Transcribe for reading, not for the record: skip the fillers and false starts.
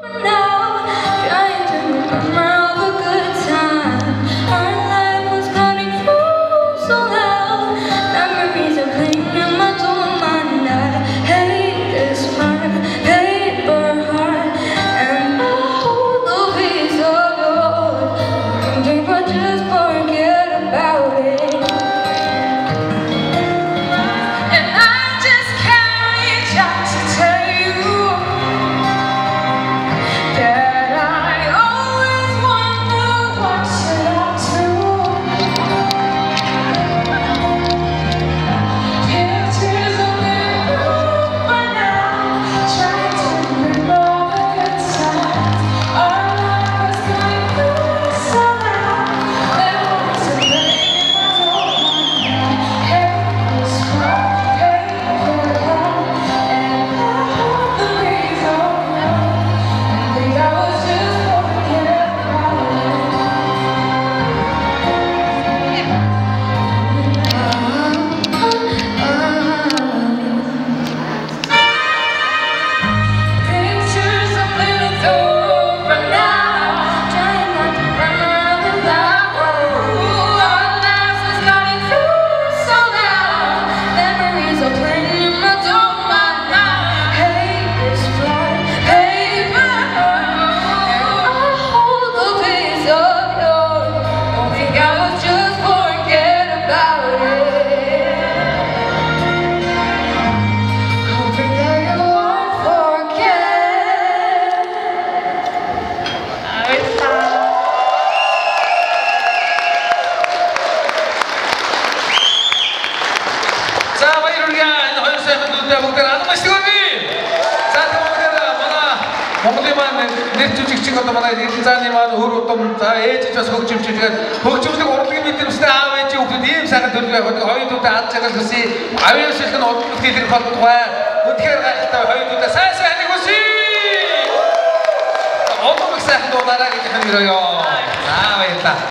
Монголын нэр жүжигчин одоо манай Эрдэнэзааны маань өөр удам за ээж бас хөгжимч тэгээд хөгжимчдэг урлагийн мэдрэмжтэй аав ээжийн хүүхдүүд ийм сайхан төрөл байх. Хоёудаа ад цагаал хүсье. Авийн шилхэн удлаг хэлэх болтугай. Үнэхээр гайхалтай хоёудаа сайн хайныг хүсье. Оомог сайхан дуулаарай гэж хэлмээрээ. За баярлалаа.